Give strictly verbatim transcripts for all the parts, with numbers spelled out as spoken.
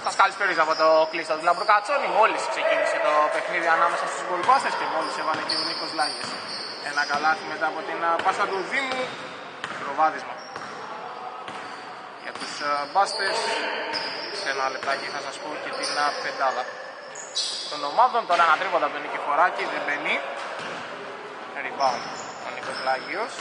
Σας καλησπέριζα από το κλείστο του Λαμπροκατσόνη. Μόλις ξεκίνησε το παιχνίδι ανάμεσα στους Goldbusters και μόλις έβαλε και ο Νίκος Λάγιος ένα καλάθι μετά από την πάσα του Δήμου. Προβάδισμα για τους Busters. Σε ένα λεπτάκι θα σας πω και την πεντάδα των ομάδων. Τώρα ένα τρίποντα από τον Νικηφοράκη, δεν μπαίνει. Rebound ο Νίκος Λάγιος.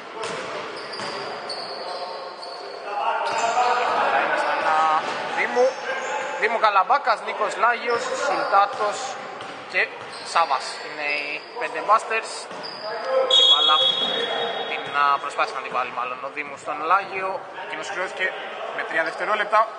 Δήμου, Δήμου Καλαμπάκας, Νίκος Λάγιος, Σουλτάτος και Σάβας. Είναι οι πέντε Busters. Η μπάλα την προσπάθησε να την βάλει μάλλον ο Δήμου στον Λάγιο. Εκείνος χρειώθηκε με τρία δευτερόλεπτα.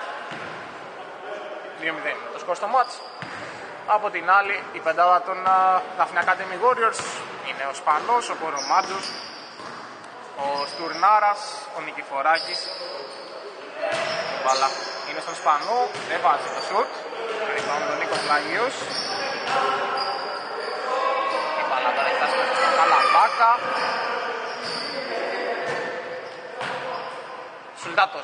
δύο μηδέν το σκορ στο μάτς. Από την άλλη η πεντάδα των Daphne Academy Warriors είναι ο Σπανός, ο Κορομάτζος, ο Στουρνάρας, ο Νικηφοράκης. Η μπάλα είναι στον Σπανό, δεν βάζει το σουτ. Rebound τον Νίκος Λάγιος. Η μπάλα τώρα έχει φτάσει μέσα στον Καλαμπάκα. Σουλτάτος.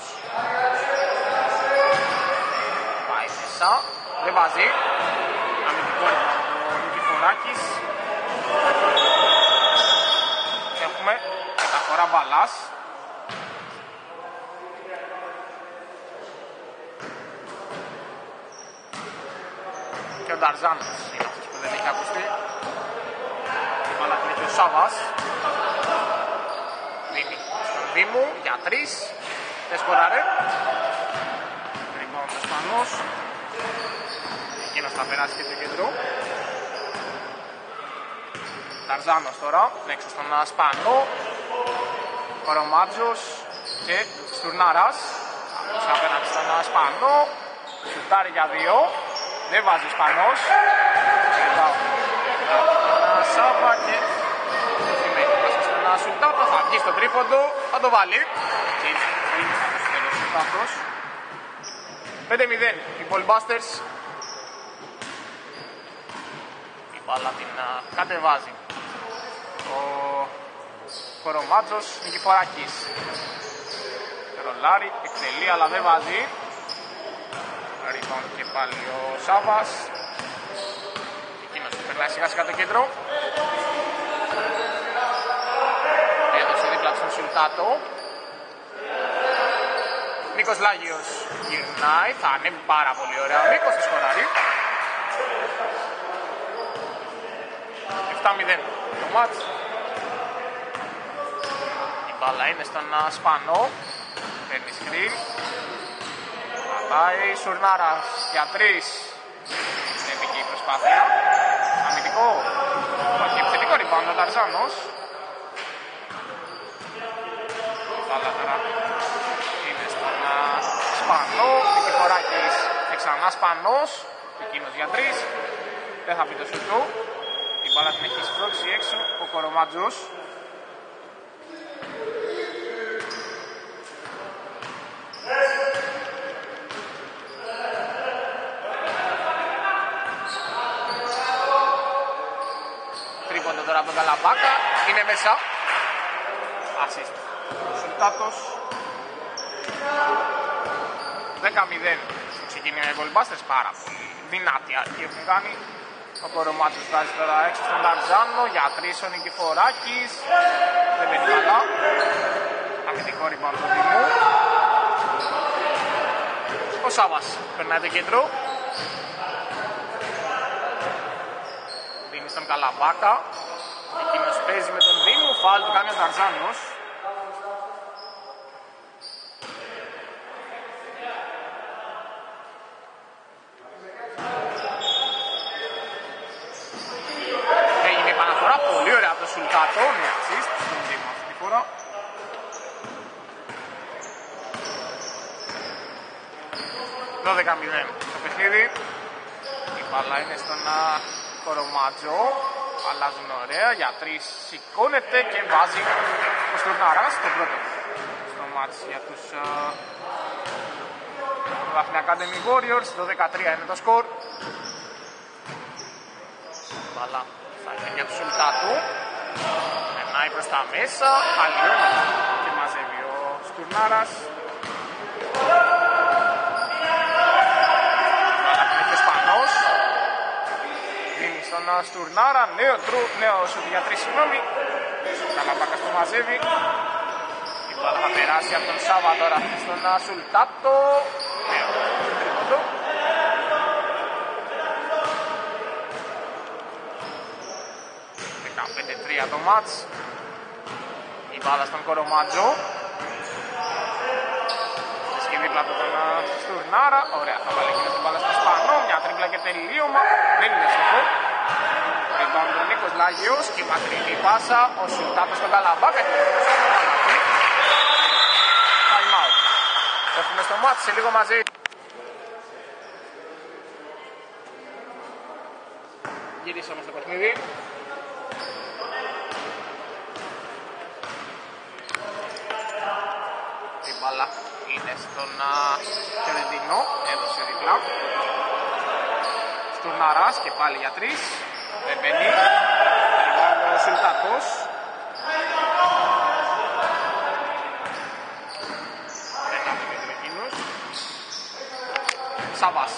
Πάει μέσα, δεν βάζει. Αμυντικό rebound ο Νικηφοράκης. Έχουμε μεταφορά μπαλάς. Και ο Νταρζάνος είναι αυτός που δεν έχει ακουστεί. Η μπάλα την έχει ο Σάβας. Δίνει στον Δήμου για τρεις. Δεν σκοράρε. Rebound ο Σπανός. Εκείνος θα περάσει και το κέντρο. Νταρζάνος τώρα, έξω στον Σπανό. Κορομάτζος και Στουρνάρας. Αυτός απέναντι στον Σπανό. Σουτάρει για δύο. Δεν βάζει ο Σπανός. Ένα Σάβα και το σημαίνει. Πάσα στον Σουλτάτο, θα βγει στο τρίποντο, θα το βάλει. Και έτσι είναι αυτός ο τέλος Σουλτάτος. πέντε μηδέν οι Goldbusters. Η μπάλα την κατεβάζει ο Κορομάτζος, Νικηφοράκης. Ρολάρι, εκτελεί αλλά δεν βάζει. Rebound και πάλι ο Σάβας. Εκείνος περνάει σιγά σιγά το κέντρο. Έδωσε δίπλα στον Σουλτάτο. Νίκος Λάγιος γυρνάει, θα ανέβει πάρα πολύ ωραία. Ο Νίκος θα σκοράρει. επτά μηδέν το μάτς. Η μπάλα είναι στον Σπανό. Παίρνει σκριν. Πάει Σουρνάρας για τρεις. Είναι επική η προσπάθεια. Αμυντικό. Όχι, επιθετικό rebound ο Ταρζάνος. Μπάλα τώρα είναι στον Σπανό. Νικηφοράκης και ξανά Σπανός. Εκείνος για τρεις. Δεν θα πει το σου του. Η μπάλα την έχει σπρώξει έξω ο Κορομάτζος. Τώρα από τον Καλαμπάκα, είναι μέσα. Assist ο Σουλτάτος. δέκα μηδέν στο ξεκίνημα οι Goldbusters, πάρα πολύ δυνατή αρχή έχουν κάνει. Ο Κορομάτσος βάζει τώρα έξω στον Ταρζάνο, για τρεις ο Νικηφοράκης. Δεν μπαίνει καλά. Αμυντικό rebound του Δημού. Ο Σάβας περνάει το κέντρο. Δίνει στον Καλαμπάκα. Εκείνος παίζει με τον Δήμο, φάουλ του κάνει ο Ταρζάνος. Έγινε επαναφορά, πολύ ωραία από το Σουλτάτο, με assist στον Δήμο αυτή τη φορά. δώδεκα μηδέν το παιχνίδι. Η μπάλα είναι στον Κορομάτζο. Αλλάζουν ωραία, για τρεις σηκώνεται και βάζει ο Στουρνάρας το πρώτο στο μάτς για τους uh, Daphne Academy Warriors. δώδεκα τρία είναι το σκορ. Μπάλα στα χέρια του Σουλτάτου. Περνάει προς τα μέσα, αλλιώνει και μαζεύει ο Στουρνάρας. στον Στουρνάρα, νέο, τρου, νέο σουτ για τρεις, συγγνώμη. Καλαμπάκας το μαζεύει. Η μπάλα θα περάσει από τον Σάβα τώρα στον Σουλτάτο. Νέο τρίποντο. δεκαπέντε τρία το μάτς. Η μπάλα στον Κορομάτζο. Δίπλα από τον Στουρνάρα, ωραία, θα βάλει και την μπάλα στο Σπανό, μια τρίπλα και τελείωμα, δεν είναι στοχό. Rebound ο Νίκος Λάγιος και η μακρινή πάσα, ο Σουλτάτος στον Καλαμπάκα και time out. Έχουμε στο μάτι σε λίγο μαζί. Γυρίσαμε στο παιχνίδι. Η μπάλα είναι στον Κερεντινό, έδωσε διπλά. Στουρναράς και πάλι για τρεις. Δεν μπαίνει. Rebound ο Σουλτάτος. Πετάμε και του εκείνους. Σάβας.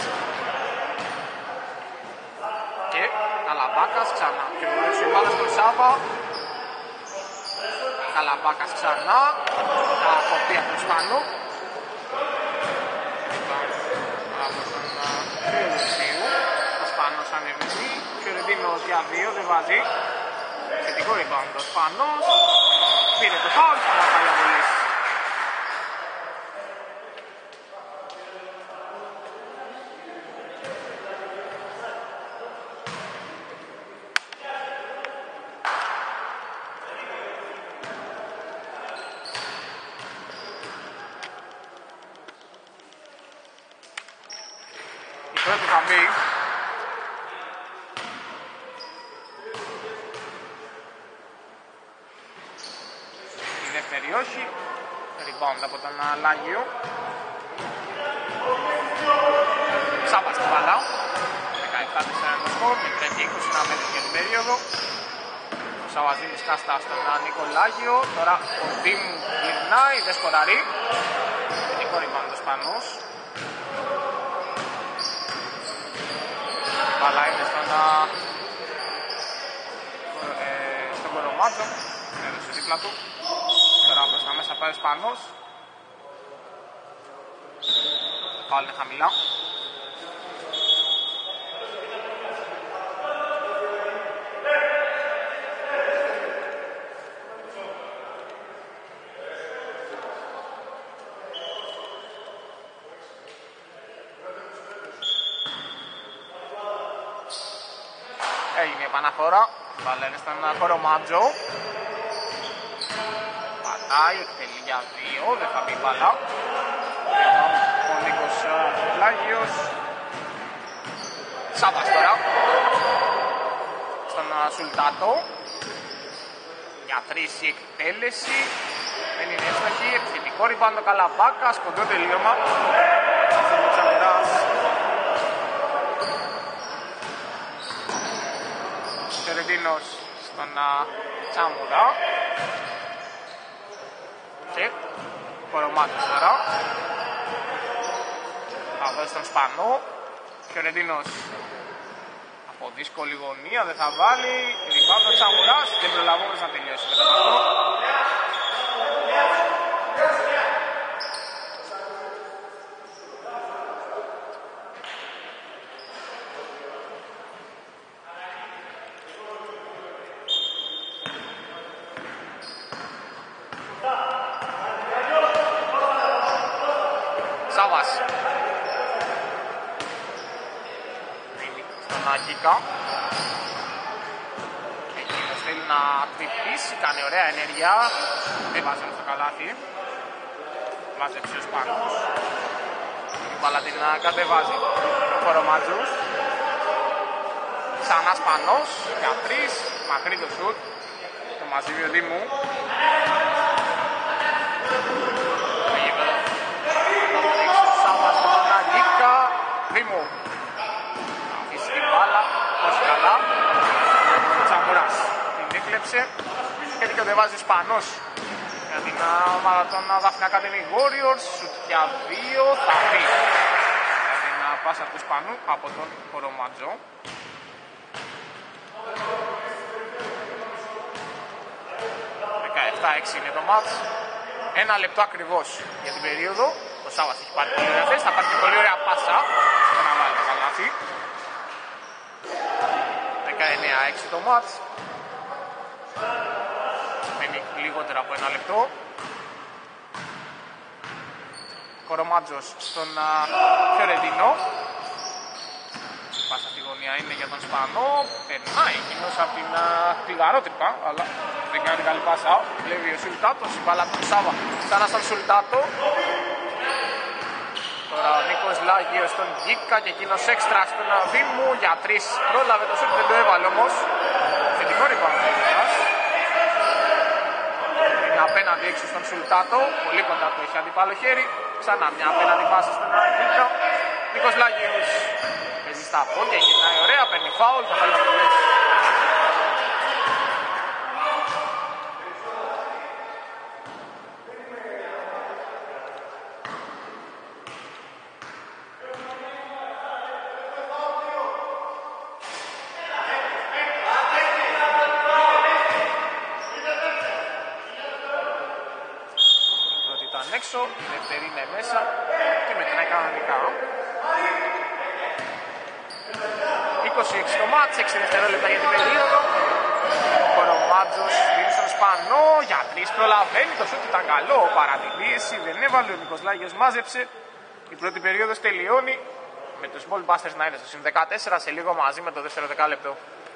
Και Καλαμπάκας ξανά. Και ο μπάλα στον Σάβα. Καλαμπάκας ξανά. Θα κοπεί από τον Σπανό. Από τον Ρεοδοσίου. Ο Σπανός ανεβαίνει. Φιωρεντίνος για δύο, δεν βάζει. Θετικό rebound ο Σπανός. Πήρε το φάουλ, θα να πάει αβολής. Πρώτη θα μπει. Η δεύτερη όχι. Rebound από τον Λάγιο. Σάβα στην μπάλα. δεκαεπτά τέσσερα το σκορ. Μικρέ και είκοσι να μέτρη για την περίοδο. Ο Σαββαζίνης κάστα στον Νικολάγιο. Τώρα ο Δήμου γυρνάει, δεν σκοράρει. Γενικό rebound ο Σπανός. Αλλά είναι στον, ε, στον Κορομάτζο, έδωσε δίπλα του. Τώρα προς τα μέσα πάει ο Σπανός. Πάλι είναι χαμηλά. Έγινε η επαναφορά, μπάλα είναι στον Κορομάτζο. Πατάει, εκτελεί για δύο, δεν θα μπει μπάλα. Ο Νίκος Λάγιος. Σάβας τώρα. Στον Σουλτάτο. Για τρεις η εκτέλεση. Δεν είναι εύστοχη, επιθετικό rebound το Καλαμπάκα, σκοντό τελείωμα. Κερεντίνος στον Τσάμουρα και Κορομάτος τώρα. Θα δώσει τον Σπανό. Κερεντίνος από δύσκολη γωνία, δεν θα βάλει. Rebound ο Τσάμουρας, δεν προλαβαίνεις να τελειώσει με τον αυτό. Σάβας. Δίνει στον Αγγίκα. Εκείνος θέλει να τρυπήσει, κάνει ωραία ενέργεια. Δεν βάζει στο καλάθι. Μάζεψε ο Σπανός. Την μπάλα την κατεβάζει ο Κορομάτζος. Ξανά Σπανός, για τρεις, μακρύ το σουτ. Το μαζεύει ο Δήμου. Δήμου. Αφήσει την μπάλα, όχι καλά. Ο Τσαμουράς την έκλεψε και δικαιοδεβάζει Σπανός για την ομάδα των Δάφνη Academy Warriors. Σουτ για δύο, θα μπει για την πάσα του Σπανού από τον Κορομάτζο. επτά έξι είναι το μάτς. Ένα λεπτό ακριβώς για την περίοδο. Το Σάββας έχει πάρει πολύ ωραία θέση, θα πάρει και πολύ ωραία πάσα στο να βάλει το καλάθι. δεκαεννέα έξι το μάτς. Μένει λιγότερο από ένα λεπτό. Κορομάτζος στον Φιωρεντίνο. Πάσα στη γωνία είναι για τον Σπανό. Περνάει εκείνος από την κλιγαρότρυπα, αλλά δεν κάνει καλή πάσα. Βλέπει ο Σουλτάτος, η μπάλα του Σάβα ξανά στον Σουλτάτο. Τώρα ο Νίκος Λάγιος στον Γκίκα και εκείνος έξτρα στον Δήμου για τρεις. Πρόλαβε το σουτ, δεν το έβαλε όμως. Θετικό rebound. Είναι απέναντι έξω στον Σουλτάτο. Πολύ κοντά του έχει αντίπαλο χέρι. Ξανά μια απέναντι πάσα στον Γκίκα. Νίκος Λάγιος παίζει στα πόδια, γυρνάει ωραία, παίρνει φάουλ, θα πάει να δουλέψει. Πρώτη ήταν έξω, η δεύτερη είναι μέσα και μετράει κανονικά. είκοσι έξι το μάτς, έξι δευτερόλεπτα για την περίοδο. Ο Κορομάτζος δίνει στον Σπανό για τρεις, προλαβαίνει, το σούτ ήταν καλό, παρατηρήσει, δεν έβαλε, ο Νίκος Λάγιος μάζεψε. Η πρώτη περίοδος τελειώνει με τους Ball Busters να είναι στο συν δεκατέσσερα, σε λίγο μαζί με το δεύτερο δεκάλεπτο.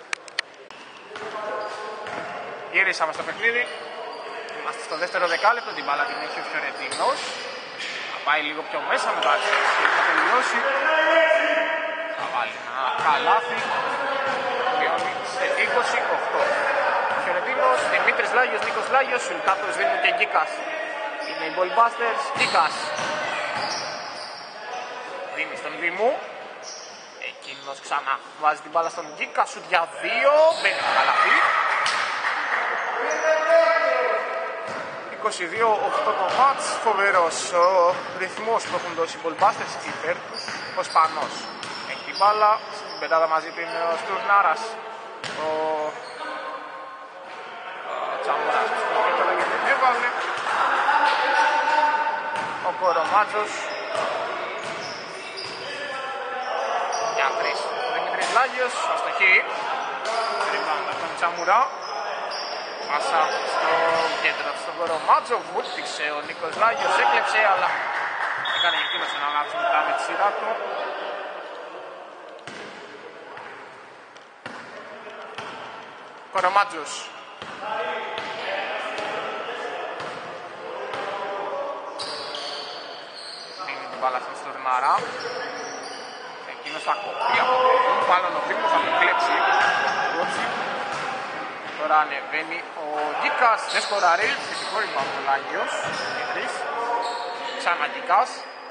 Γυρίσαμε στο παιχνίδι, είμαστε στο δεύτερο δεκάλεπτο, την μπάλα την έχει ο Φιωρεντίνος. Θα πάει λίγο πιο μέσα με το αριστερό και θα τελειώσει. Θα βάλει ένα καλάθι, μειώνει σε είκοσι οκτώ. Φιωρεντίνος, Δημήτρης Λάγιος, Νίκος Λάγιος, Σουλτάτος, Δήμου και Γκίκας. Είναι οι Ball Busters, Γκίκας. Δίνει στον Δήμου. Εκείνος ξανά βάζει την μπάλα στον Γκίκα, σουτ για δύο, μπαίνει το καλάθι. είκοσι δύο οκτώ το μάτς, φοβερός ο ρυθμός που έχουν δώσει οι Ball Busters υπέρ τους. Ο Σπανός έχει την μπάλα, στην πεντάδα μαζί του είναι ο Στουρνάρας, ο Τσαμουράς στην πεντάδα και δεν έβαλε, ο Κορομάτζος για τρεις, ο Δημήτρης Λάγιος αστοχή, ριμπάουντ από τον Τσαμουρά. Πάσα στο κέντρο στον Κορομάτζο, βούτυξε ο Νίκος Λάγιος, έκλεψε, αλλά έκανε και εκείνος ένα λάθος μετά με τη σειρά του. Κορομάτζος. Δίνει την μπάλα στον Στουρνάρα. Εκείνος θα κοπεί από το Δήμο, μάλλον ο Δήμος θα το κλέψει. Τώρα ανεβαίνει ο Γκίκας, δεν σκοράρει, θετικό rebound ο Λάγιος, Δημήτρης, ξανά Γκίκας.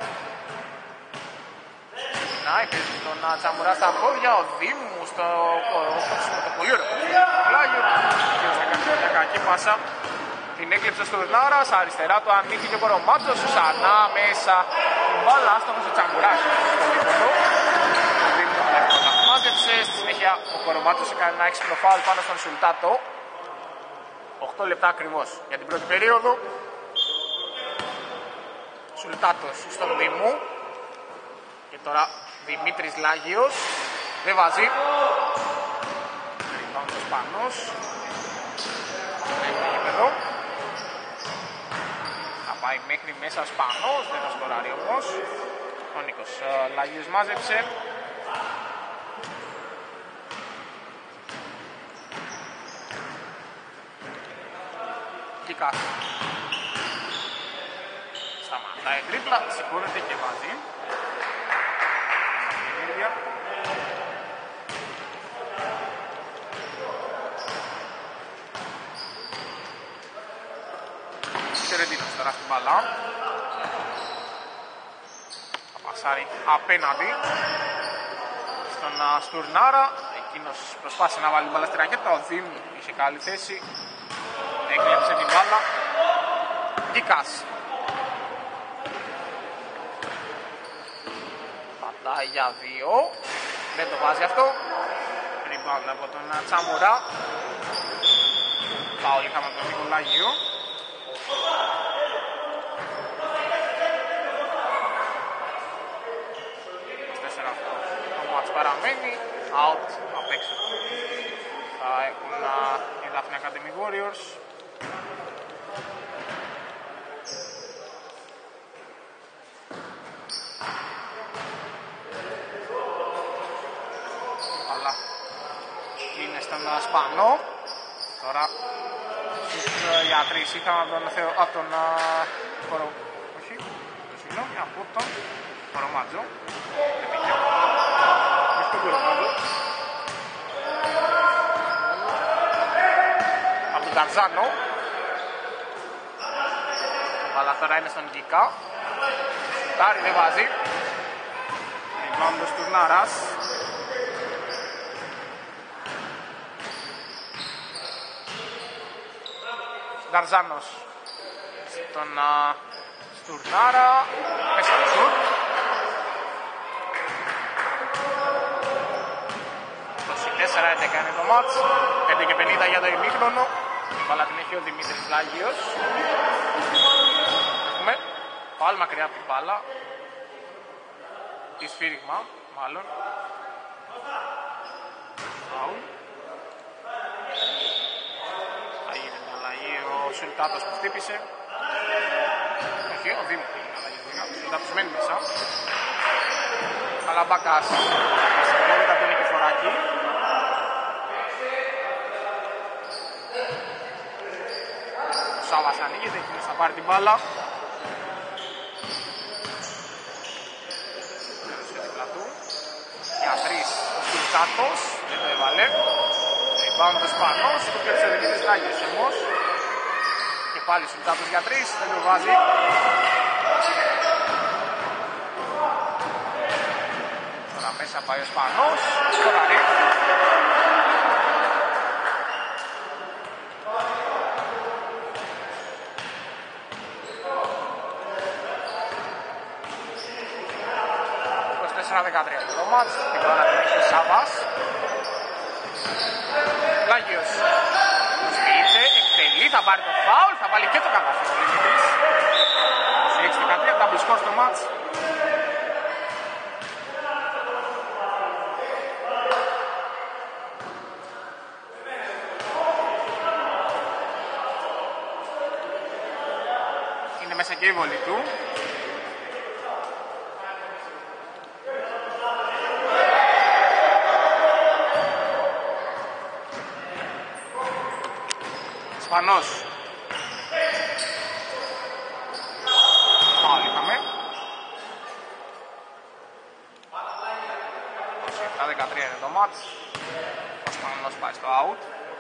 Να, παίζει τον Τσαμουρά στα πόδια, ο Δήμου στο κόψιμο το πολύ ωραίο του Λάγιο. Και θα κάνει μια κακή πάσα, την έκλεψε στο Νάρας, αριστερά του ανοίγει και ο Κορομάτζος, ξανά μέσα, την μπάλα, άστοχος ο Τσαμουράς, πολύ κοντό. Μάζεψε, στη συνέχεια ο Κορομάτος έκανε ένα έξυπνο φάουλ πάνω στον Σουλτάτο. οκτώ λεπτά ακριβώς για την πρώτη περίοδο. Σουλτάτος στον Δήμου. Και τώρα Δημήτρης Λάγιος. Δεν βάζει. Ριμπάουντ ο Σπανός. Έχει γήπεδο. Θα πάει μέχρι μέσα ο Σπανός, δεν θα σκοράρει όμως. Ο Νίκος Λάγιος μάζεψε. Γκίκας. Σταματάει τρίπλα, σηκώνεται και βάζει. Φιωρεντίνος τώρα στην μπάλα. Θα πασάρει απέναντι στον Στουρνάρα. Εκείνος προσπάθησε να βάλει μπάλα στη ρακέτα. Ο Δήμου είχε καλή θέση. Έκλεψε την μπάλα. Γκίκας. Πατάει για δύο. Δεν το βάζει αυτό. Rebound από τον Τσαμουρά. Φάουλ είχαμε από τον Νικολάγιο. παραμένει, out απ' έξω. Θα έχουν οι Daphne Academy Warriors. Αλλά είναι στον Σπανό. Τώρα στους γιατρείς είχαμε από τον, Θεο, από τον Κορο... όχι, συγγνώμη, από τον Κορομάτζο. Επίκαιο. Όχι τον Κορομάτζο. Από τον Καρζάνο. Αλλά τώρα είναι στον Γκίκα. Τάρι δεν βάζει. Rebound του Στουρνάρας. Γαρζάνος στον uh, Στουρνάρα, μέσα στο σουτ. είκοσι τέσσερα έντεκα είναι το μάτς, πέντε και πενήντα για το ημίχρονο. Η μπάλα την έχει ο Δημήτρης Λάγιος. Έχουμε πάλι μακριά από την μπάλα. Τη σφύριγμα, μάλλον. Φάουλ. Ο Σουλτάτος που χτύπησε. Όχι, ο Δήμος έγινε αλλαγή. Ο Σουλτάτος μένει μέσα. Καλαμπάκας σηκώνει από τον Νικηφοράκη. Ο Σάβας ανοίγεται, εκείνος θα πάρει την μπάλα. Για τρεις ο Σουλτάτος, δεν το έβαλε. Rebound του Σπανός, το πιέξε ο Δημήτρης Λάγιος όμως. Και πάλι Σουλτάτος για τρεις, δεν το βάζει. Τώρα μέσα πάει ο Σπανός, σκοράρει. είκοσι τέσσερα δεκατρία το μάτς, την μπάλα την έχει ο Σάβας. Λάγιος προσποιείται, εκτελεί, θα πάρει το φάουλ, θα βάλει και το καλάθι ο Δημήτρης. είκοσι έξι δεκατρία, double score στο μάτς. Είναι μέσα και η βολή του. Σπανός. Πάλι είχαμε. είκοσι επτά δεκατρία είναι το μάτς. Ο Σπανός πάει στο out.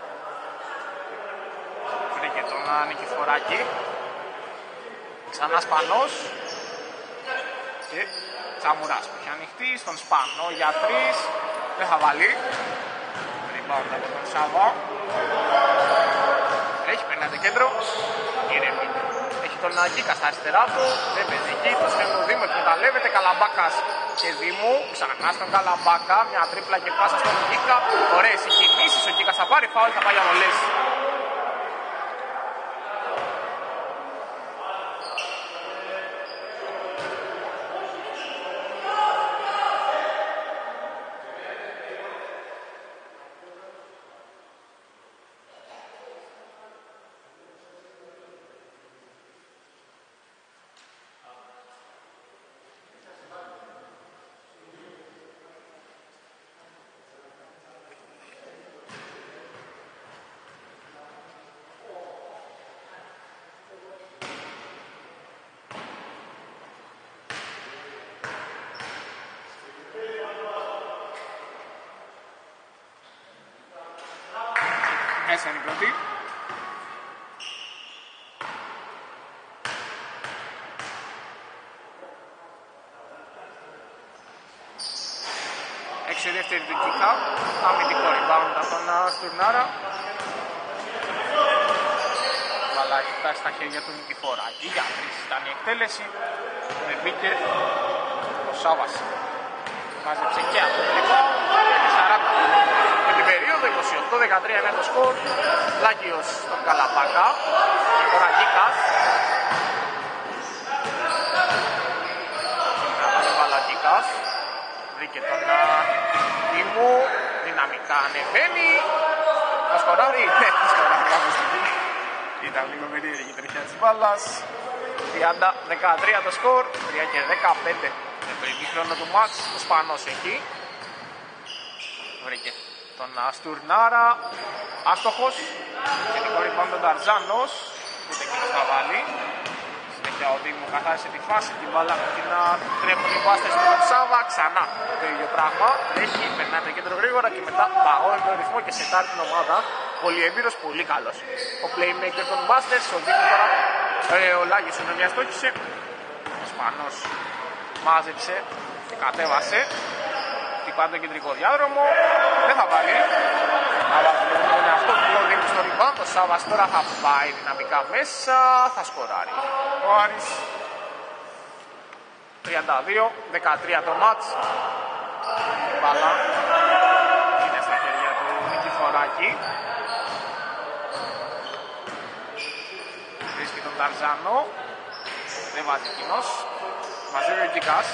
Βρήκε τον Νικηφοράκη. Ξανά Σπανός. Και Τσαμουράς που έχει ανοιχτεί στον Σπανό για τρεις. Δεν θα βάλει. Rebound από τον Σάβα. Έχει περνάει το κέντρο, ηρεμή. Έχει τον Αγγίκα στα αριστερά του, δεν παίζει εκεί, το στέλνει ο Δήμο, εκμεταλλεύεται, Καλαμπάκας και Δήμου, ξανά στον Καλαμπάκα, μια τρίπλα και πάσα στον Αγγίκα, ωραίες οι κινήσεις, ο Αγγίκας θα πάρει φάουλ, θα πάει για βολές. Μέσα είναι η πρώτη. Έξι δεύτερη του Κίκα. Αμυντικό rebound από τον Στουρνάρα. Βαλά έχει φτάσει στα χέρια του Νικηφοράκη. Για τρεις ήταν η εκτέλεση. Δεν μπήκε ο Σάβας. Μάζεψε και αυτό το rebound. σαράντα. Με την περίοδο είκοσι οκτώ δεκατρία είναι το σκορ. Λάκιος στον Καλαμπάκα. Και τώρα Γκίκας. Γκίκας. Βρήκε τον Δημού, δυναμικά ανεβαίνει. Θα σκοράρει, ναι, θα σκοράρει κάποια στιγμή. Ήταν λίγο περίεργη η τριχιά της μπάλας. τριάντα δεκατρία το σκορ, τρία και δεκαπέντε με το ημίχρονο του μάτς. Ο Σπανός εκεί. Βρήκε τον Αστουρνάρα, άστοχος. Και την κορυφή τον Ταρζάνος, ούτε εκείνος θα βάλει. Συνέχεια ο Δήμου καθάρισε τη φάση, την μπάλα την τρέχουν οι Μπάστες με τον Σάβα. Ξανά το ίδιο πράγμα. Έχει, περνάει το κέντρο γρήγορα και μετά παγώνει τον ρυθμό και σετάρει την ομάδα. Πολύ έμπειρος, πολύ καλός. Ο playmaker των Μπάστες, ο Δήμου τώρα, ε, ο Λάγιος είναι μια στόχισε. Ο Σπανός μάζεψε και κατέβασε. Χτυπάει τον κεντρικό διάδρομο. Δεν θα βάλει. Θα βάλει τον εαυτό του ο Δήμου στο rebound. Ο Σάβας τώρα θα πάει δυναμικά μέσα. Θα σκοράρει ο Άρης. τριάντα δύο δεκατρία το μάτς. Η μπάλα είναι στα χέρια του Νικηφοράκη. Βρίσκει τον Ταρζάνο. Δεν βάζει εκείνος. Μαζεύει ο Γκικάς.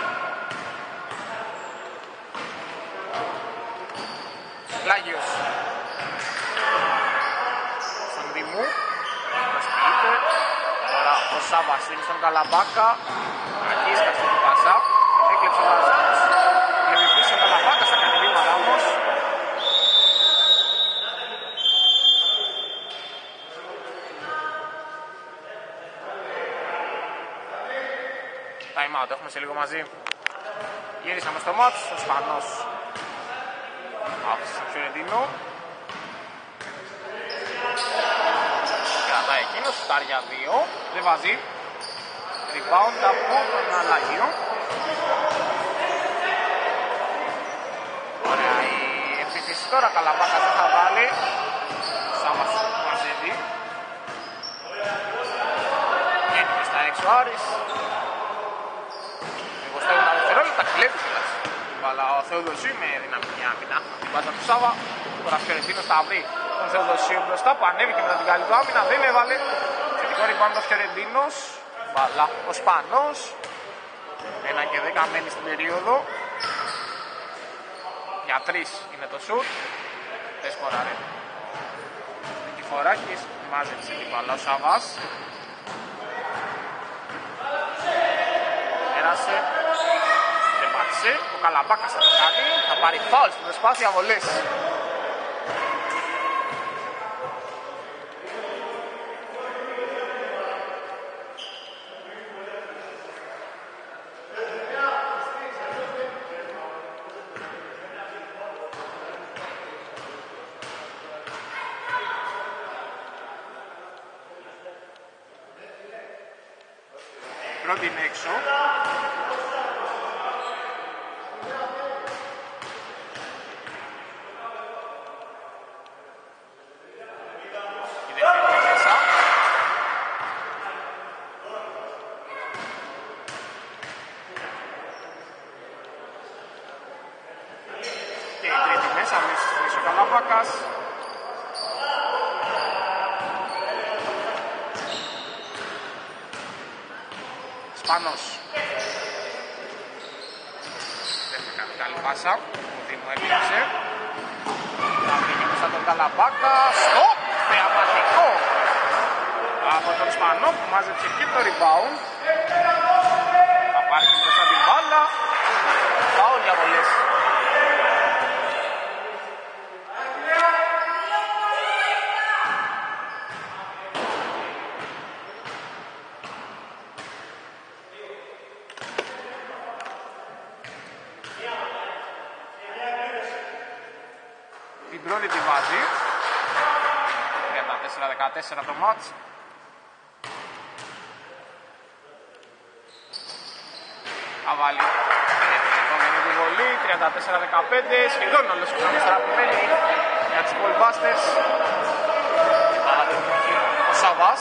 Λάγιος στον Δημού. Προσποιείται. Τώρα ο Σάβας είναι στον Καλαμπάκα. Αρχίζει καστή την πάσα. Την έκλεψε ο Ταρζάνος. Βλέπει πίσω ο Καλαμπάκας, θα κάνει βήματα όμως. Time out, έχουμε σε λίγο μαζί. Γύρισαμε στο μάτς, ο Σπανός άφησε τον Φιωρεντίνο. Κρατάει εκείνος, στάρια δύο, δεν βάζει. Rebound από τον Αλάγιο. Ωραία η επίθεση τώρα, Καλαμπάκας δεν θα βάλει. Σάβας μαζεύει. Έτοιμη στα έξω Άρης. είκοσι επτά δευτερόλεπτα κλέβει κιόλας. Αλλά ο Θεοδοσίου με δυναμική άμυνα. Την πάσα του Σάβα. Τώρα Φιωρεντίνος θα βρει τον Θεοδοσίου μπροστά που ανέβηκε μετά την καλή του άμυνα. Δεν έβαλε. Θετικό rebound ο Φιωρεντίνος. Μπαλά ο Σπανός. ένα και δέκα μένει στην περίοδο. Για τρεις είναι το σουτ. Δεν σκοράρε. Νικηφοράκης μάζεψε την μπαλά ο Σάβας. Πέρασε. Δεν πάτησε. Ο Καλαμπάκας θα το κάνει. Θα πάρει φάουλ στην προσπάθεια βολές. Πρώτη είναι έξω. Η δεύτερη είναι μέσα. Και η τρίτη μέσα, μέσα στις ο Καλαμπάκας. Σπανός. Δεν θα κάνει καλή πάσα. Ο Δήμου έκλειψε. Θα βρήκε μπροστά τον Καλαμπάκα. Στοπ! Θεαματικό! Από τον Σπανό που μάζεψε και το rebound. Θα πάρει και μπροστά την μπάλα. Φάουλ για βολές. Την πρώτη τη βάζει. τριάντα τέσσερα δεκατέσσερα το μάτς. Θα βάλει την επόμενη του βολή. τριάντα τέσσερα δεκαπέντε. Σχεδόν όλος ο χρόνος θεραπημένη για τους Ballbusters. Ο Σαβάς.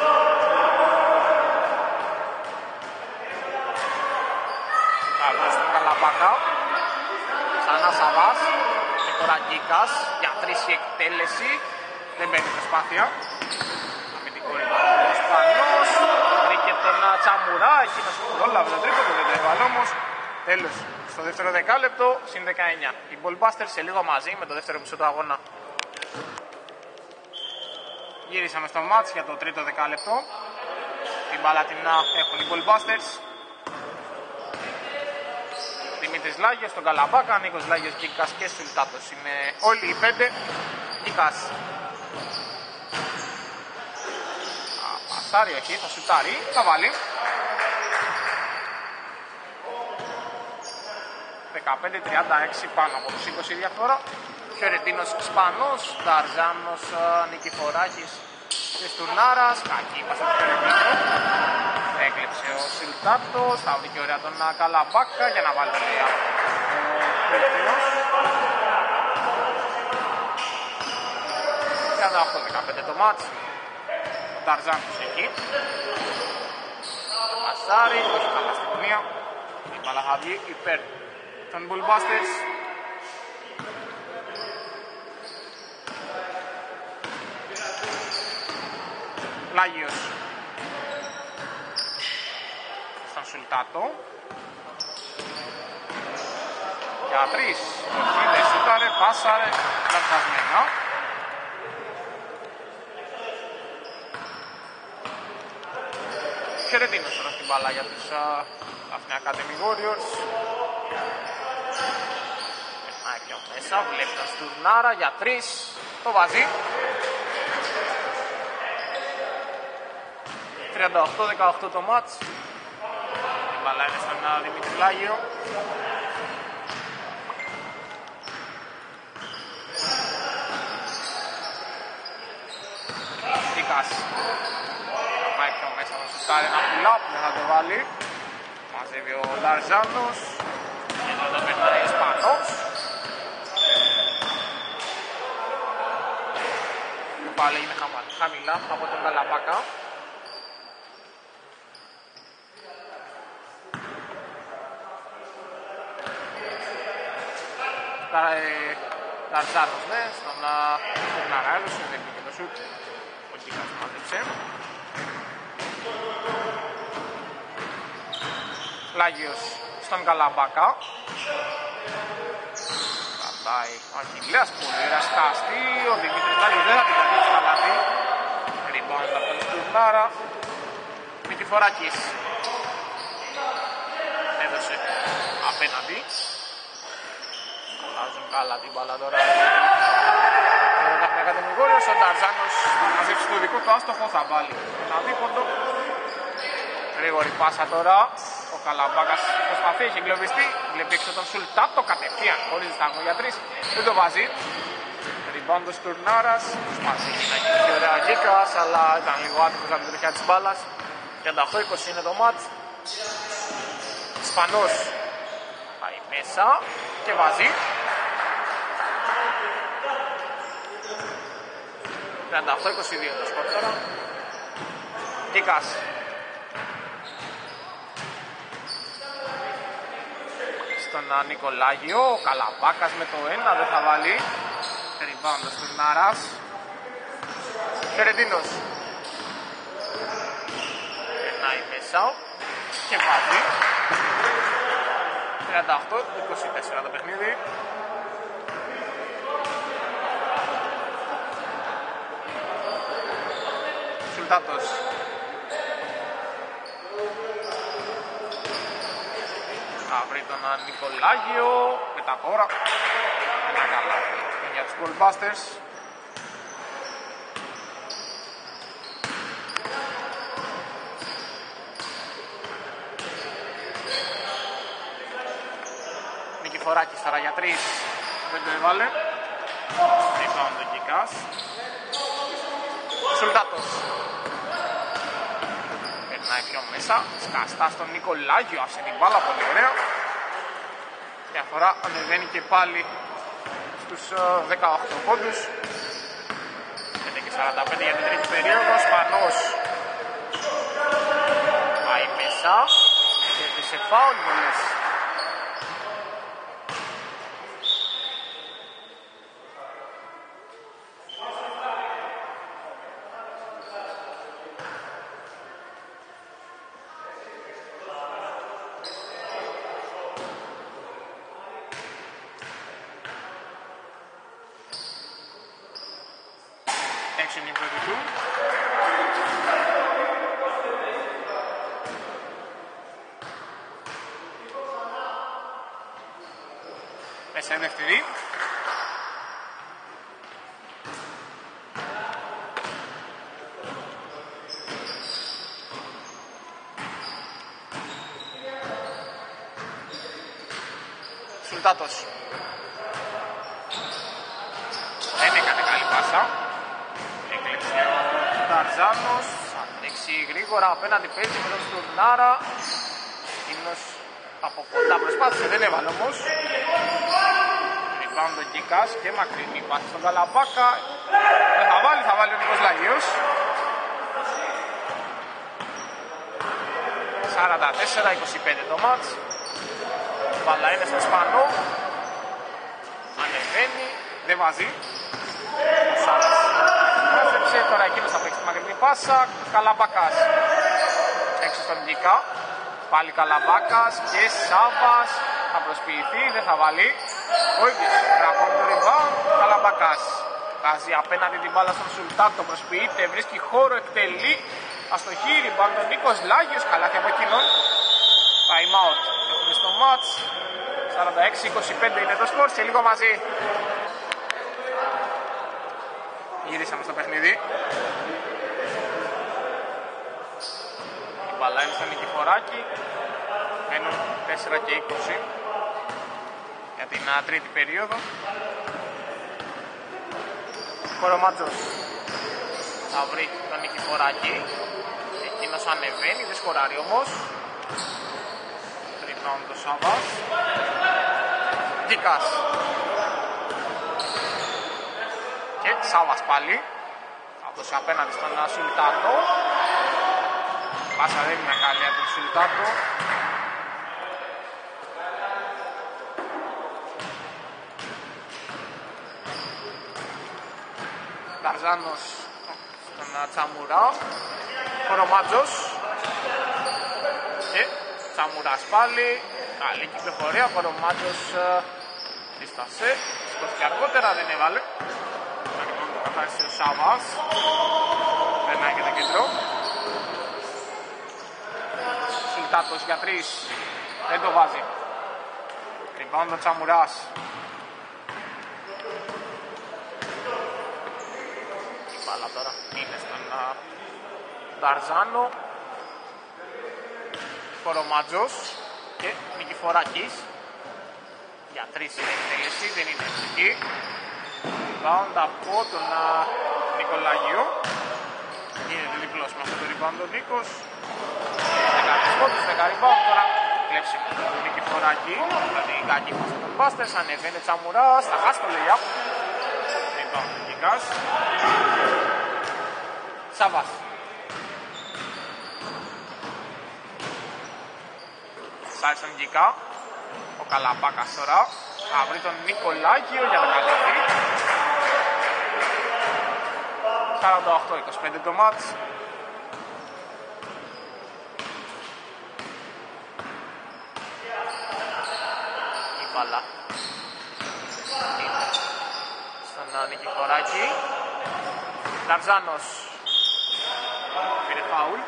Καλώς τον Καλαμπάκα. Ξανά Σαβάς. Και τώρα Γκίκας για τρεις η εκτέλεση. Δεν μπαίνει προσπάθεια. Αμυντικό rebound ο Σπανός. Βρήκε τον Τσαμουρά. Εκείνος που πρόλαβε το τρίποντο, δεν το έβαλε όμως. Τέλος. Στο δεύτερο δεκάλεπτο, συν δεκαεννιά. Οι Ballbusters σε λίγο μαζί με το δεύτερο μισό του αγώνα. Γύρισαμε στο μάτς για το τρίτο δεκάλεπτο. Την μπάλα την έχουν οι Ballbusters. Δημήτρης Λάγιος στον Καλαμπάκα, Νίκος Λάγιος, Κίκας και Σουλτάτος. Είναι όλοι οι πέντε. Κίκας. Πασάρει, όχι, θα σουτάρει, θα βάλει. δεκαπέντε τριάντα έξι πάνω από τους είκοσι διαφορά. Χαιρετίνος Σπανός, Ταρζάνος, Νικηφοράκης και Στουρνάρας. Κακή πάσα του Χαιρετίνου. Έκλεψε ο Σιλτάτος, θα βγει και ωραία τον Καλαμπάκα για να βάλει το λέα. τριάντα οκτώ δεκαπέντε το μάτς. Ο Ταρζάνος εκεί. Πασάρι, όχι καλά στην γωνία. Η μπάλα θα βγει υπέρ των Ballbusters. Λάγιος στον Σουλτάτο. Για τρεις. Όχι, δεν σούταρε, πάσαρε, λανθασμένα. Χαιρετίνος τώρα στην μπάλα για τους Αθηνά Academy Warriors. Περνάει πιο μέσα, βλέπει τον Στουρνάρα για τρεις. Το βάζει. τριάντα οκτώ δεκαοκτώ το μάτς. Η μπάλα είναι στον Δημήτρη Λάγιο. Δίκας. Θα πάει πιο μέσα, θα σουτάρει ένα pull-up, δεν θα το βάλει. Μαζεύει ο Λαρζάνος. Και εδώ το περνάει Ισπανός. Το πάλι είναι χαμηλά από τον Καλαμπάκα. Λαρζάνος, ναι, στον Τουρνάρα έδωσε, δεν πήγε το σουτ. Ο Κίκας το μάτεψε. Λάγιος στον Καλαμπάκα. Πατάει ο Αχιλλέας, πολύ ρασκάστη. Ο Δημήτρης Λάγιος δεν θα την κάνει στο καλάθι. Rebound από τον Τουρνάρα. Νικηφοράκης. Έδωσε απέναντι. Βάζουν καλά την μπάλα τώρα. Τα έχουν κάνει ο Γόριος, ο Νταρζάνος θα μαζέψει το δικό του άστοχο, θα βάλει ένα δίποντο. Γρήγορη πάσα τώρα. Ο Καλαμπάκας προσπαθεί, έχει εγκλωβιστεί. Βλέπει έξω τον Σουλτάτο κατευθείαν, χωρίς διστάγμα για τρεις. Δεν το βάζει. Rebound ο Στουρνάρας. Προσπαθεί να γίνει και ωραία ο Γκίκας, αλλά ήταν λίγο άτυχος από την τροχιά της μπάλας. τριάντα οκτώ είκοσι είναι το μάτς. Ισπανός πάει μέσα και βάζει. τριάντα οκτώ είκοσι δύο το σκορ τώρα. Γκίκας. Στον Νικολάγιο, ο Καλαμπάκας με το ένα δεν θα βάλει. Rebound ο Στουρνάρας. Χαιρετίνος. Περνάει μέσα και βάζει. τριάντα οκτώ είκοσι τέσσερα το παιχνίδι. Σουλτάτος. Θα βρει τον Νικολάγιο με τα κόρα. Ένα καλά για τους Ballbusters. Νικηφοράκης τώρα για τρεις. Δεν το έβαλε. Rebound ο Γκίκας. Σουλτάτος. Περνάει πιο μέσα. Σκαστά στον Νικολάγιο. Άφησε την μπάλα, πολύ ωραία. Διαφορά ανεβαίνει και πάλι στους δεκαοκτώ πόντους. πέντε και σαράντα πέντε για την τρίτη περίοδο. Σπανός πάει μέσα και έπισε φάουλ βολές. Έξω είναι η πρώτη του. Μέσα η δεύτερη. Σουλτάτος. Δεν έκανε καλή πάσα. Έκλεψε ο Ταρζάνος. Θα τρέξει γρήγορα απέναντι παίζει με τον Στουρνάρα. Εκείνος από κοντά προσπάθησε, δεν έβαλε όμως. Rebound τον Κίκας και μακρινή πάση στον Καλαμπάκα. Δεν θα βάλει, θα βάλει ο Νίκος Λαγίος. σαράντα τέσσερα είκοσι πέντε το μάτς. Μπαλά είναι στο Σπανό. Ανεβαίνει, δεν βάζει. Ο Σάβας μάζεψε, τώρα εκείνος θα παίξει τη μακρινή πάσα. Καλαμπάκας έξω στον Κίκα. Πάλι Καλαμπάκας και Σάβας θα προσποιηθεί, δεν θα βάλει. Ο ίδιος γραφώνει το rebound, Καλαμπάκας βάζει απέναντι την μπάλα στον Σουλτάτο, προσποιείται, βρίσκει χώρο, εκτελεί. Αστοχή, rebound τον Νίκος Λάγιος, καλάθι από εκείνον. Time out έχουμε στο match. σαράντα έξι είκοσι πέντε είναι το σκορ, σε λίγο μαζί. Γυρίσαμε στο παιχνίδι. Η μπαλά είναι στο Νικηφοράκη. Μένουν τέσσερα και είκοσι για την α, τρίτη περίοδο. Κορομάτζος θα βρει τον Νικηφοράκη. Εκείνος ανεβαίνει, δεν σκοράρει όμως. Rebound το Σάβας. Δίκας. Και Σάβας πάλι. Θα δώσει απέναντι στον Σουλτάτο. Πάσα δεν είναι καλή από τον Σουλτάτο. Ταρζάνος στον Τσαμουρά. Κορομάτζος. Και Τσαμουράς πάλι. Καλή κυκλοφορία. Κορομάτζος δίστασε. Σκόθηκε αργότερα, δεν έβαλε. Το καθάρισε ο Σάβας. Περνάει και το κέντρο. Σουλτάτος για τρεις. Δεν το βάζει. Rebound ο Τσαμουράς. Η μπάλα τώρα είναι στον Ταρζάνο. Κορομάτζος και Νικηφοράκης. Για τρεις είναι εκτέλεση, δεν είναι ευτυχή. Rebound από τον Νικολαγίου. Γίνεται διπλός με αυτό το rebound ο Νίκος. δέκα σκότους, δέκα rebound τώρα. Κλέψιμο του Νικηφοράκη. Δηλαδή η κακή μας από τον Πάστερς. Ανεβαίνει Τσαμουράς, θα χάσει το lay-up. Rebound του Κικάς. Σάβας. Πάει στον Κικά. Ο Καλαμπάκας τώρα θα βρει τον Νικολάκιο για το καλάθι. σαράντα οκτώ είκοσι πέντε το μάτς. Η μπάλα είναι στον Νικηφοράκη. Ταρζάνος πήρε φάουλ.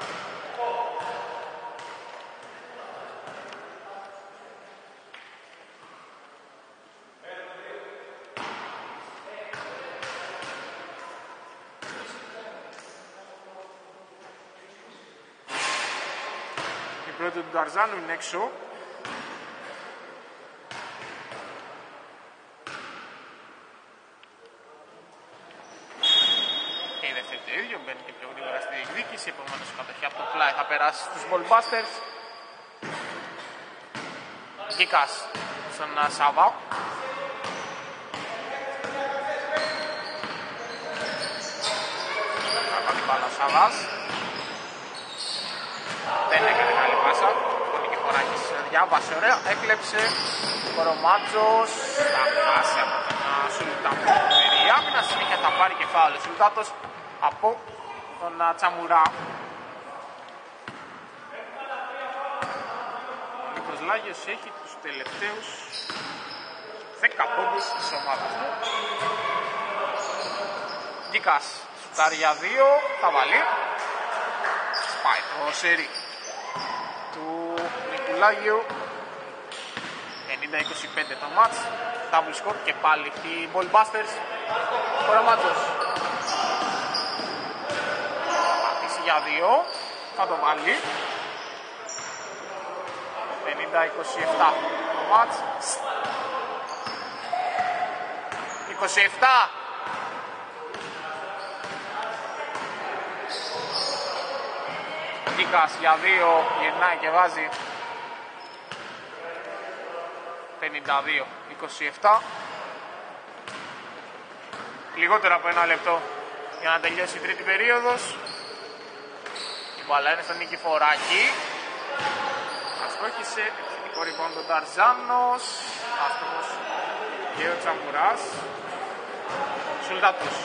Η πρώτη του Ταρζάνου είναι έξω. Και η δεύτερη το ίδιο, μπαίνει και πιο γρήγορα στη διεκδίκηση. Επομένως η κατοχή από το πλάι θα περάσει στους Ballbusters. Κίκας στον Σάβα. Κακά την μπάλα ο Σάβας. Δεν έκανε καλή πάσα. Ο Νικηφοράκης διάβασε ωραία, έκλεψε. Κορομάτζος θα χάσει από τον Σουλτάτο. Η άμυνα συνέχεια θα πάρει και φάουλ. Ο Σουλτάτος από τον Τσαμουρά. Ο Νίκος Λάγιος έχει τους τελευταίους δέκα πόντους της ομάδας του. Γκίκας Σουτάρει για δύο, θα βάλει. Πάει το σερί του Νικουλάγιου. πενήντα είκοσι πέντε το μάτς. Double score και πάλι οι Ballbusters. Κοραμάτζος. Θα πατήσει για δύο. Θα το βάλει. πενήντα είκοσι επτά το μάτς. είκοσι επτά. Νίκας για δύο, γυρνάει και βάζει. πενήντα δύο είκοσι επτά. Λιγότερο από ένα λεπτό για να τελειώσει η τρίτη περίοδος. Η μπάλα είναι στον Νικηφοράκη. Αστόχησε, επιθετικό rebound ο Ταρζάνος. Άστοχος και ο Τσαμπουράς. Σουλτάτος.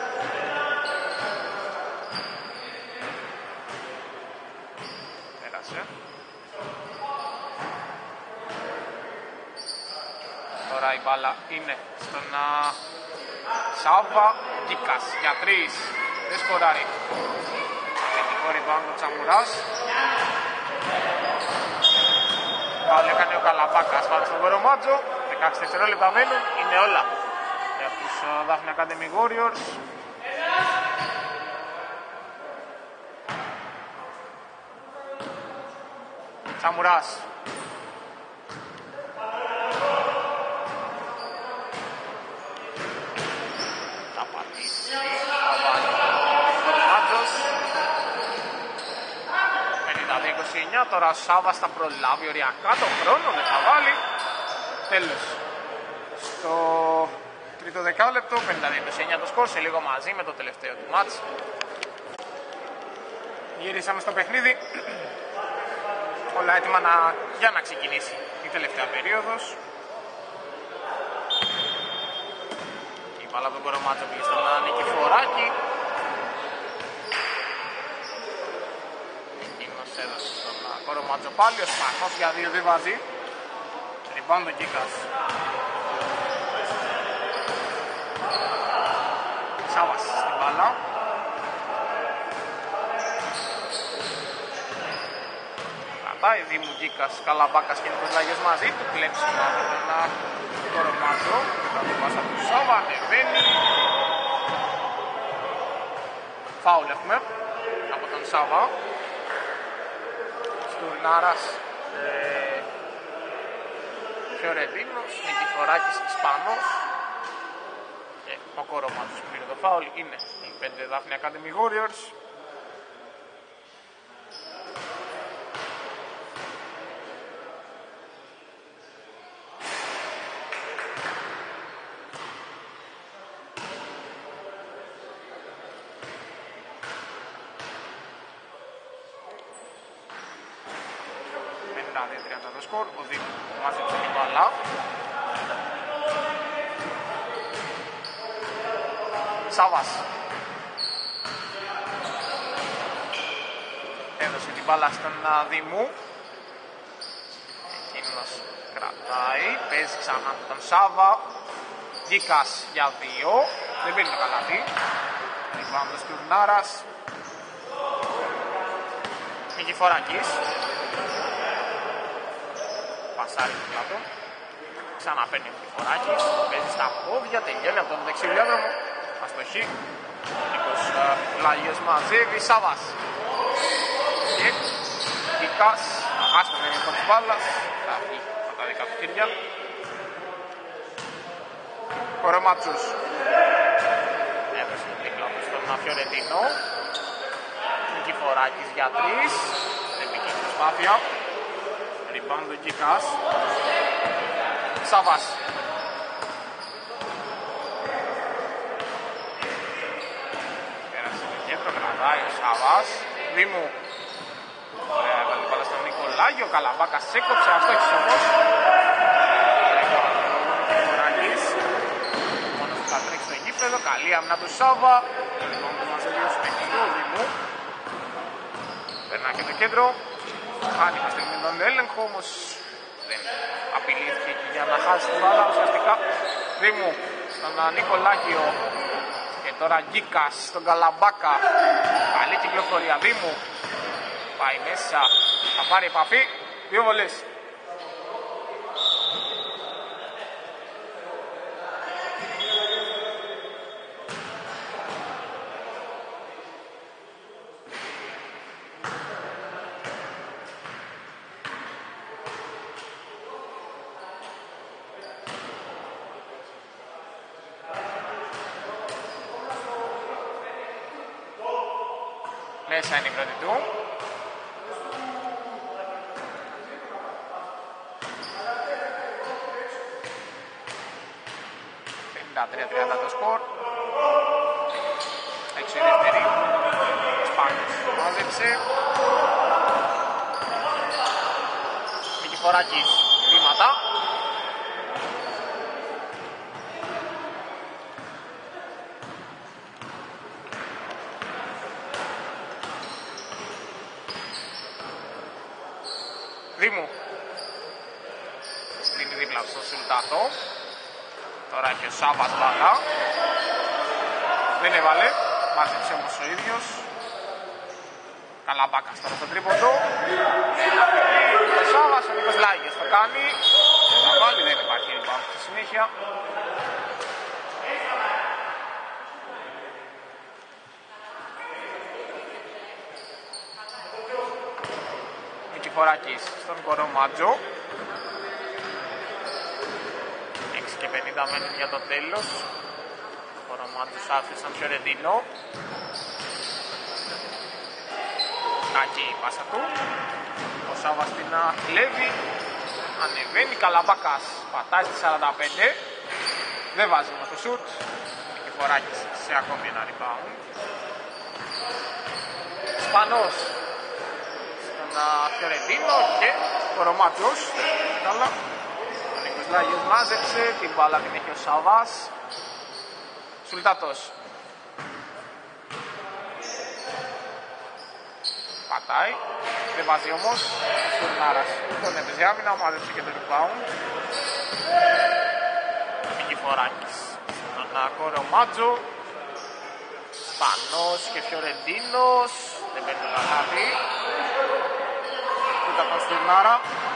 Πέρασε. Τώρα η μπάλα είναι στον uh, Σάβα. Γκίκας για τρεις. Δεν σκοράρει. Επιθετικό rebound ο Τσαμπουράς. Πάλι έκανε ο Καλαμπάκας πάνω στον Κορομάτζο. δεκαέξι δευτερόλεπτα μένουν, είναι όλα για τους uh, Daphne Academy Warriors. Τσαμουράς. Θα πατήσει, θα βάλει ο Κορομάτζος. πενήντα δύο είκοσι εννιά, τώρα ο Σάββας θα προλάβει οριακά το χρόνο, δεν θα βάλει. Τέλος. Στο τρίτο δεκάλεπτο, πενήντα δύο είκοσι εννιά το σκορ, σε λίγο μαζί με το τελευταίο του μάτς. Γυρίσαμε στο παιχνίδι. Όλα έτοιμα να, για να ξεκινήσει η τελευταία περίοδος. Η μπάλα από τον Κορομάτζο πήγε στον Νικηφοράκη. Εκείνος έδωσε στον Κορομάτζο πάλι, ο Σπανός για δύο δεν βάζει. Rebound ο Γκίκας. Σάβας στην μπάλα. Κρατάει Δήμου Γκίκας, Καλαμπάκας και Νικολάγιος μαζί του. Κλέψιμο από τον Κορομάτζο. Θα το πάσα του Σάβα, ανεβαίνει. Φάουλ έχουμε από τον Σάβα. Στουρνάρας. Ε, Φιωρεντίνος, Νικηφοράκης, Ισπανός και ο Κορομάτζος που πήρε το φάουλ είναι οι πέντε Daphne Academy Warriors. πενήντα δύο τριάντα το σκορ, ο Δήμος μάζεψε την μπάλα. Σάβας. Έδωσε την μπάλα στον Δήμου. Εκείνος κρατάει, παίζει ξανά με τον Σάβα. Γκίκας για δύο, δεν πήρε το καλάθι. Rebound ο Στουρνάρας. Νικηφοράκης. Πασάρι του πλάτο. Ξαναπαίρνει ο Νικηφοράκης. Παίζει στα πόδια, τελειώνει από τον δεξιδιάδρομο. Αστοχή. Νίκος Λάγιος μαζεύει. Σάβας. Και Γκίκας. Άστον είναι από της μπάλας. Θα βγει από τα δικά του χέρια. Κορομάτσος. Έδωσε την δίπλα του στον Φιωρεντίνο. Νικηφοράκης για τρεις. Δεν πήγε η προσπάθεια. Rebound ο Γκίκας. Σάβας. Πέρασε το κέντρο, κρατάει ο Σάβας. Δήμου. Ωραία, έβαλε πάλι στον Νικολάγιο. Καλαμπάκας έκοψε, αστόχησε όμως. Νικηφοράκης. Μόνος που θα τρέξει στο γήπεδο. Καλή άμυνα του Σάβα. Το rebound του μας έδωσε στο παιχνίδι, Δήμου. Περνά και το κέντρο. Χάνει μας την τον έλεγχο, όμως δεν απειλήθηκε εκεί για να χάσει την μπάλα ουσιαστικά. Δήμου στον Νικολάγιο και τώρα Γκίκας στον Καλαμπάκα. Καλή κυκλοφορία Δήμου. Πάει μέσα, θα πάρει επαφή. Δύο βολές. Μέσα είναι η πρώτη του. πενήντα τρία τριάντα το σκορ. Έξω η δεύτερη. Σπάνιος μάζεψε. Νικηφοράκης βήματα. Δήμου. Δίνει δίπλα στο Σουλτάτο. Τώρα έχει ο Σάβας μπάλα. Δεν έβαλε. Μάζεψε όμως ο ίδιος. Καλαμπάκας τώρα στο τρίποντο. Ο Σάβας, ο Νίκος Λάγιος το κάνει. Θα βάλει, δεν υπάρχει rebound στη συνέχεια. Νικηφοράκης στον Κορομάτζο. έξι και πενήντα μένουν για το τέλος. Ο Κορομάτζος άφησε στον Φιωρεντίνο. Κακή η πάσα του. Ο Σάβας την κλέβει. Ανεβαίνει, Καλαμπάκας πατάει στη σαράντα πέντε. Δεν βάζει με το σουτ. Νικηφοράκης σε ακόμη ένα rebound. Σπανός στον Φιωρεντίνο και Κορομάτζος. Καλά. Ο Νίκος Λάγιος μάζεψε. Την μπάλα την έχει ο Σάβας. Σουλτάτος. Πατάει. Δεν βάζει όμως. Σουρνάρας τον έπαιζε άμυνα. Μάζεψε και το rebound. Νικηφοράκης στον Κορομάτζο. Σπανός και Φιωρεντίνος. Δεν παίρνει το λάδι. Ούτε από Στουρνάρα.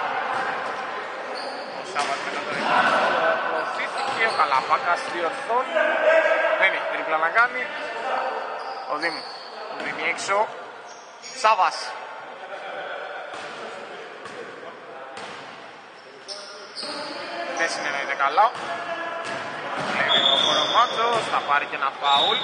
Ο Σάββας μετά το rebound προωθήθηκε. Ο Καλαμπάκας διορθώνει. Δεν έχει τρίπλα να κάνει. Ο Δήμου του δίνει έξω. Σάββας. Δεν συνεννοείται καλά. Λέει ο Κορομάτζος. Θα πάρει και ένα φάουλ.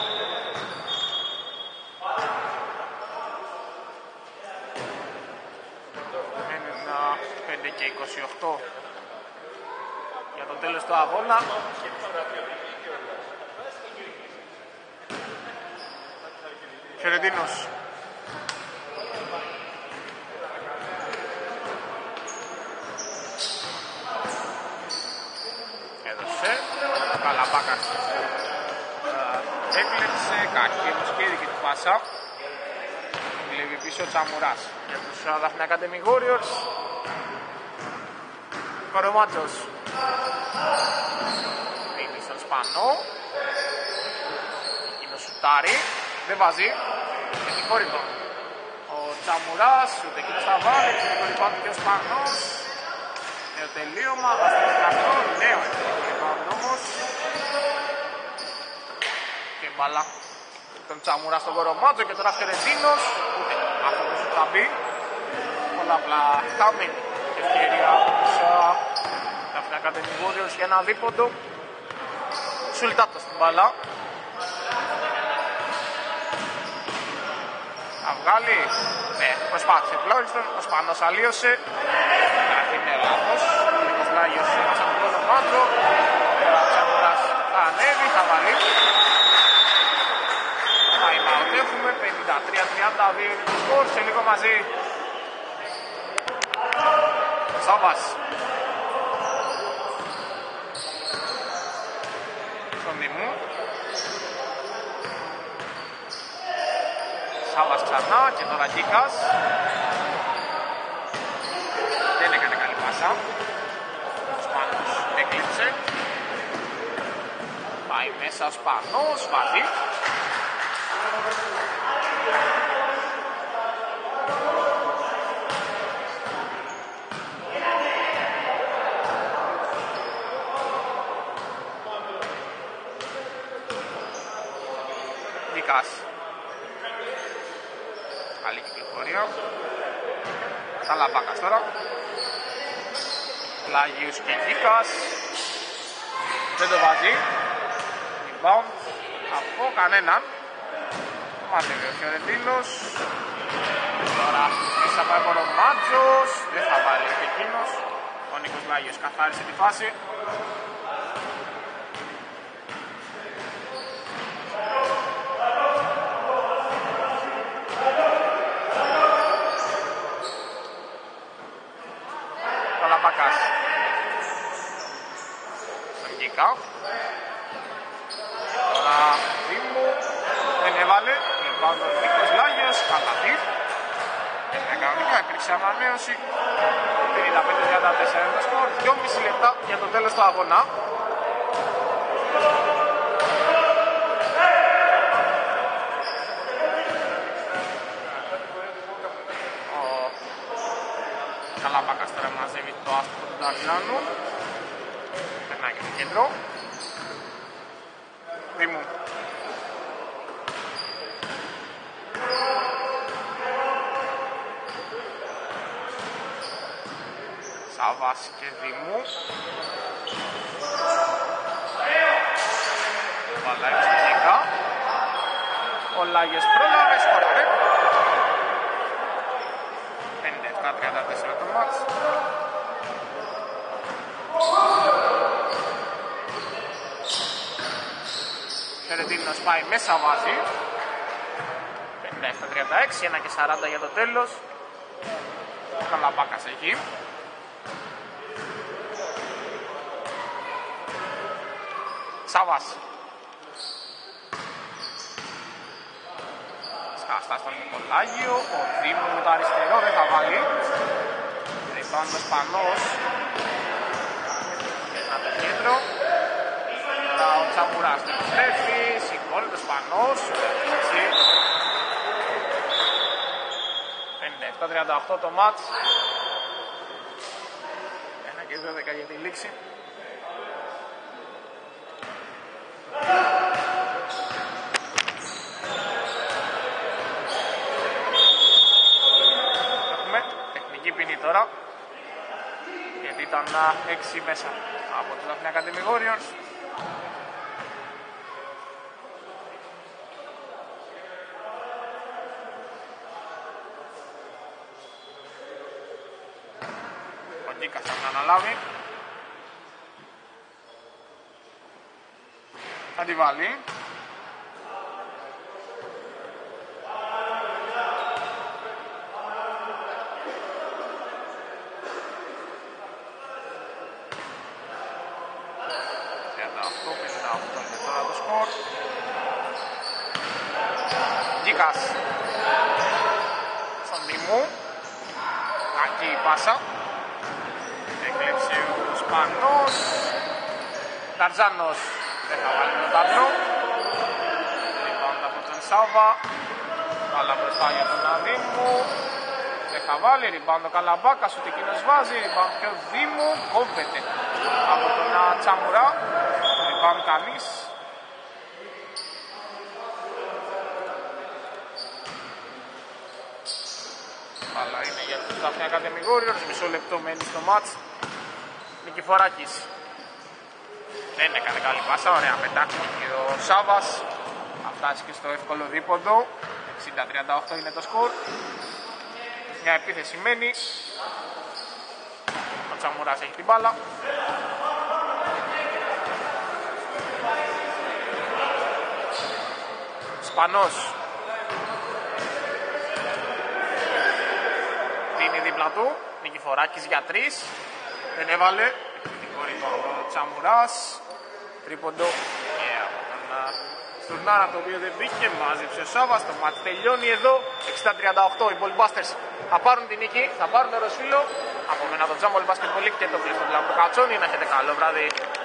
πέντε και είκοσι οκτώ για το τέλος του αγώνα. Φιωρεντίνος. Έδωσε. Ο Καλαμπάκας έκλεψε. Κακή όμως και έδικε την πάσα. Βλέπει πίσω ο Τσαμουράς για τους Daphne Academy Warriors. Κορομάτζος. Δίνει στον Σπανό. Εκείνο σουτάρει. Δεν βάζει. Έχει χωριτό. Ο Τσαμουράς, ούτε εκείνος θα βάλει. Έχει χωριτό και ο Σπανός. Νέο τελείωμα. Θα στείλει αυτό. Νέο τελείωμα όμως. Και μπαλά. Τον Τσαμουρά στον Κορομάτζο και τώρα Φιωρεντίνος. Ούτε αυτό το σου θα μπει. Πολλαπλά χαμένη ευκαιρία θα Daphne Academy Warriors για ένα δίποντο. Σουλτάτο στην μπάλα. Θα βγάλει. Ναι, προσπάθησε τουλάχιστον. Ο Σπανός αλλίωσε. Κάτι είναι λάθος. Ο Νίκος Λάγιος έμασα τον Κορομάτζο. Ο Τσαμουράς θα ανέβει, θα βάλει. Έχουμε πενήντα τρία τριάντα δύο είναι το σκορ, σε λίγο μαζί. Σάβας. Στον Δήμου. Σάβας ξανά και τώρα Γκίκας. Δεν έκανε καλή πάσα. Ο Σπάνος έκλειψε. πάει μέσα ο Σπανός, βάζει. Νίκας. Καλή κυκλοφορία. Καλαμπάκας τώρα. Λάγιος και Νίκας. Δεν το βάζει. Rebound από κανέναν. Μαζεύει ο Φιωρεντίνος. Τώρα μέσα πάει από τον Μάτζος. Δεν θα βάλει εκείνος. Ο Νίκος Λάγιος καθάρισε τη φάση. Καλαμπάκας. Στον Κίκα. Τώρα Δήμου δεν έβαλε. Λοιπόν ο Νίκος Λάγιος καλατή. Και κανονικά υπήρξε ανανέωση. πενήντα πέντε τριάντα τέσσερα είναι το σκορ. δυόμισι λεπτά για το τέλος του αγώνα. Καλαμπάκας τώρα μαζεύει το άστρο του Νταριάνου. Περνάει και το κέντρο. Δήμου. Σάβας και Δήμου. Βαλάει στο Κίκα. Ο Λάγιος πρόλαβε, σκοράρε. πενήντα επτά τριάντα τέσσερα το μάτς. Φερεντίνος πάει μέσα, βάζει. πενήντα επτά τριάντα έξι, ένα και σαράντα για το τέλος. Ο Καλαμπάκας εκεί. Σάβας. Σκάστα στον Νικολάγιο. Ο Δήμου με το αριστερό δεν θα βάλει. Ριμπάουντ ο Σπανός. Ένα το κέντρο. Τώρα ο Τσαμπουράς το επιστρέφει. Σηκώνει το Σπανός. πενήντα επτά τριάντα οκτώ το μάτς. Ένα και δώδεκα για τη λήξη. Τώρα, γιατί ήταν έξι μέσα από τους Αθηνά Academy Warriors. Ο Νίκας θα την αναλάβει. Θα τη βάλει. Νίκας στον Δήμου. Κακή η πάσα. Έκλεψε ο Σπανός. Ταρζάνος δεν θα βάλει το ταμπλό. Rebound από τον Σάβα. Καλά μπροστά για τον Δήμου. Δεν θα βάλει. Rebound ο Καλαμπάκας, ούτε εκείνος βάζει. Rebound και ο Δήμου. Κόβεται από τον Τσαμουρά. Rebound κανείς. Αλλά είναι για τους Αθηνά Academy Warriors. Μισό λεπτό μένει στο μάτς. Νικηφοράκης δεν έκανε καλή πάσα. Ωραία πετάξιμο και ο Σάβας. Θα φτάσει και στο εύκολο δίποντο. εξήντα τριάντα οκτώ είναι το σκορ. Μια επίθεση μένει. Ο Τσαμουράς έχει την μπάλα. Σπανός δίνει δίπλα του. Νικηφοράκης για τρεις. Δεν έβαλε. Ο Τσαμουράς. Τρίποντο. Yeah, από τον Στουρνάρα, το οποίο δεν μπήκε. Μάζεψε ο Σάβας. Το μάτι τελειώνει εδώ. εξήντα τριάντα οκτώ. Οι Ballbusters θα πάρουν την νίκη. Θα πάρουν το Ρωσφύλλο. Από μένα το Jumbo Basketball League και το Πλήστο Λαμπροκατσόνη. Να έχετε καλό βράδυ.